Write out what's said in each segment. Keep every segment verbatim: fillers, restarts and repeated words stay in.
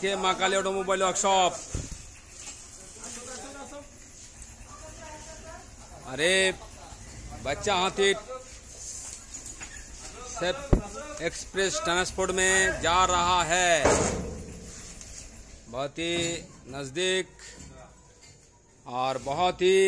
देखिए Mahakali automobile workshop. अरे बच्चा हाथी सिर्फ एक्सप्रेस ट्रांसपोर्ट में जा रहा है, बहुत ही नजदीक और बहुत ही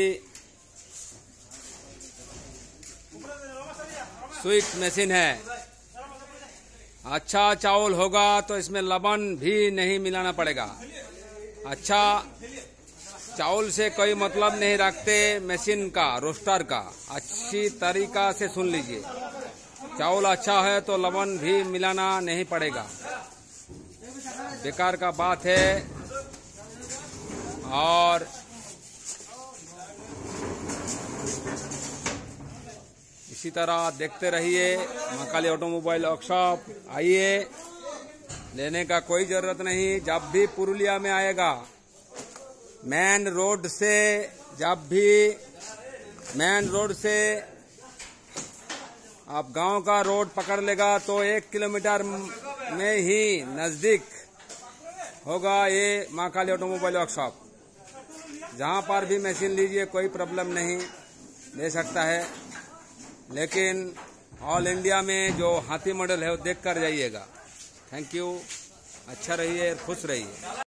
स्वीट मशीन है। अच्छा चावल होगा तो इसमें लवण भी नहीं मिलाना पड़ेगा। अच्छा चावल से कोई मतलब नहीं रखते मशीन का, रोस्टर का। अच्छी तरीका से सुन लीजिए, चावल अच्छा है तो लवण भी मिलाना नहीं पड़ेगा। बेकार का बात है। और इसी तरह देखते रहिए महाकाली ऑटोमोबाइल वर्कशॉप। आइए, लेने का कोई जरूरत नहीं। जब भी पुरुलिया में आएगा, मेन रोड से, जब भी मेन रोड से आप गांव का रोड पकड़ लेगा तो एक किलोमीटर में ही नजदीक होगा ये महाकाली ऑटोमोबाइल वर्कशॉप। जहां पर भी मशीन लीजिए कोई प्रॉब्लम नहीं, ले सकता है। लेकिन ऑल इंडिया में जो हाथी मॉडल है वो देख कर जाइएगा। Thank you. अच्छा रहिए, खुश रहिए।